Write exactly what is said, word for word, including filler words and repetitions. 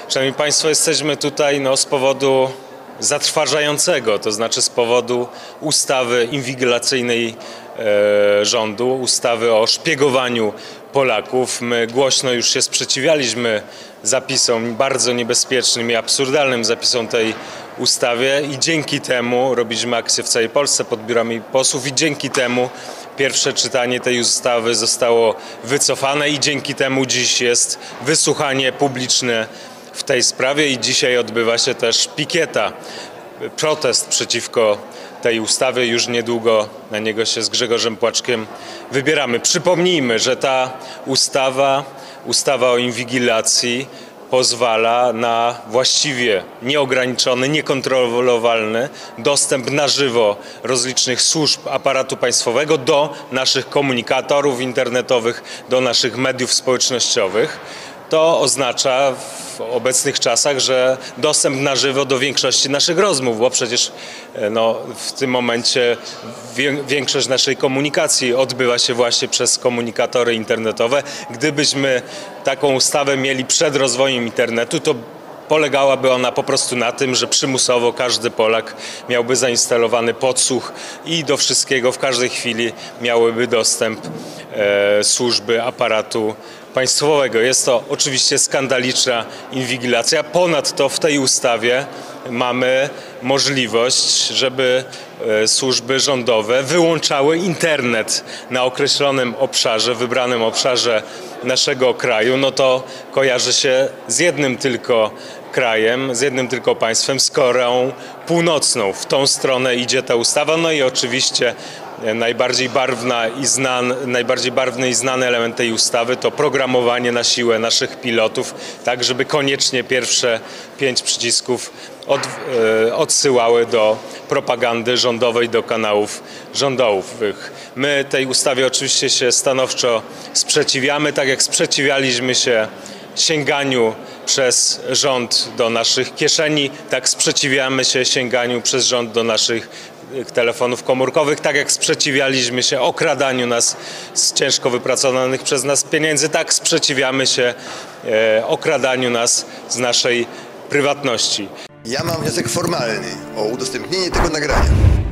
Szanowni Państwo, jesteśmy tutaj no, z powodu zatrważającego, to znaczy z powodu ustawy inwigilacyjnej e, rządu, ustawy o szpiegowaniu Polaków. My głośno już się sprzeciwialiśmy zapisom, bardzo niebezpiecznym i absurdalnym zapisom tej ustawie i dzięki temu robiliśmy akcję w całej Polsce pod biurami posłów i dzięki temu pierwsze czytanie tej ustawy zostało wycofane i dzięki temu dziś jest wysłuchanie publiczne w tej sprawie i dzisiaj odbywa się też pikieta, protest przeciwko tej ustawie. Już niedługo na niego się z Grzegorzem Płaczkiem wybieramy. Przypomnijmy, że ta ustawa, ustawa o inwigilacji pozwala na właściwie nieograniczony, niekontrolowalny dostęp na żywo rozlicznych służb aparatu państwowego do naszych komunikatorów internetowych, do naszych mediów społecznościowych. To oznacza w obecnych czasach, że dostęp na żywo do większości naszych rozmów, bo przecież no, w tym momencie większość naszej komunikacji odbywa się właśnie przez komunikatory internetowe. Gdybyśmy taką ustawę mieli przed rozwojem internetu, to polegałaby ona po prostu na tym, że przymusowo każdy Polak miałby zainstalowany podsłuch i do wszystkiego w każdej chwili miałyby dostęp e, służby aparatu państwowego. Jest to oczywiście skandaliczna inwigilacja. Ponadto w tej ustawie mamy możliwość, żeby służby rządowe wyłączały internet na określonym obszarze, wybranym obszarze naszego kraju. No to kojarzy się z jednym tylko krajem, z jednym tylko państwem, z Koreą Północną. W tą stronę idzie ta ustawa. No i oczywiście najbardziej barwna i znany, najbardziej barwny i znany element tej ustawy to programowanie na siłę naszych pilotów, tak żeby koniecznie pierwsze pięć przycisków od, e, odsyłały do propagandy rządowej, do kanałów rządowych. My tej ustawie oczywiście się stanowczo sprzeciwiamy, tak jak sprzeciwialiśmy się sięganiu przez rząd do naszych kieszeni, tak sprzeciwiamy się sięganiu przez rząd do naszych telefonów komórkowych, tak jak sprzeciwialiśmy się okradaniu nas z ciężko wypracowanych przez nas pieniędzy, tak sprzeciwiamy się e, okradaniu nas z naszej prywatności. Ja mam wniosek formalny o udostępnienie tego nagrania.